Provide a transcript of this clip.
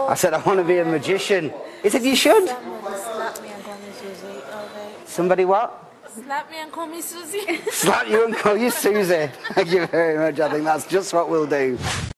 I said, I want to be a magician. He said, you should. Slap me and call me Susie. Okay. Somebody what? Slap me and call me Susie. Slap you and call you Susie. Thank you very much. I think that's just what we'll do.